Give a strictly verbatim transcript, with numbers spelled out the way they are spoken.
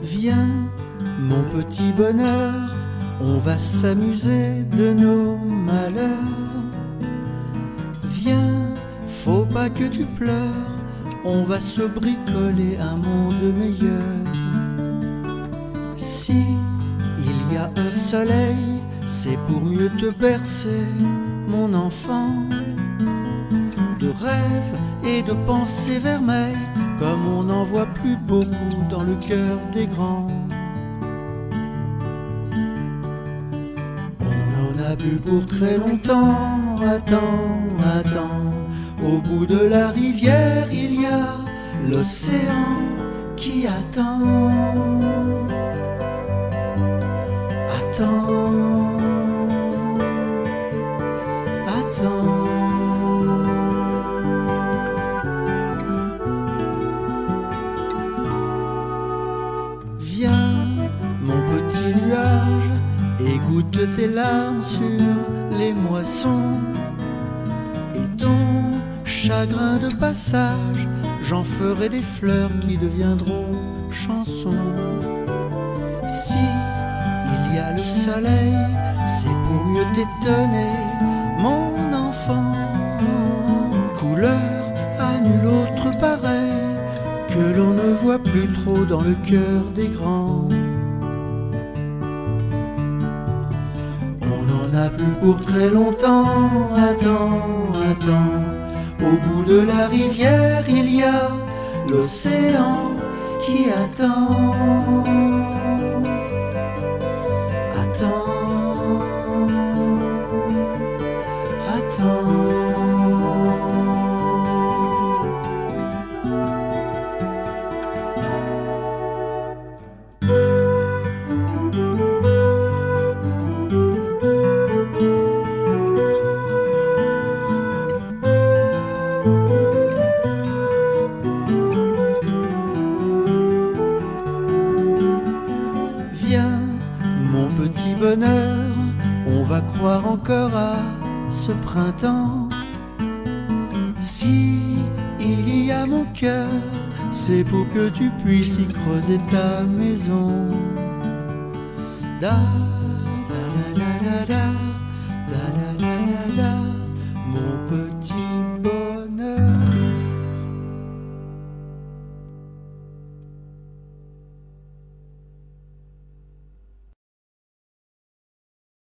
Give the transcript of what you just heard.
Viens, mon petit bonheur, on va s'amuser de nos malheurs. Viens, faut pas que tu pleures, on va se bricoler un monde meilleur. Si il y a un soleil, c'est pour mieux te bercer, mon enfant, de rêves et de pensées vermeilles, comme on n'en voit plus beaucoup dans le cœur des grands. On en a bu pour très longtemps, attends, attends. Au bout de la rivière, il y a l'océan qui attend. Attends, attends. Viens, mon petit nuage, et goûte tes larmes sur les moissons. Et ton chagrin de passage, j'en ferai des fleurs qui deviendront chansons. Si il y a le soleil, c'est pour mieux t'étonner, mon enfant. Couleur à nul autre pareil, que l'on ne voit plus trop dans le cœur des grands. On en a plus pour très longtemps, attends, attends. Au bout de la rivière, il y a l'océan qui attend. Attends, attends. Viens, mon petit bonheur, on va croire encore à ce printemps. Si il y a mon cœur, c'est pour que tu puisses y creuser ta maison. Da, da, da, da, da, da.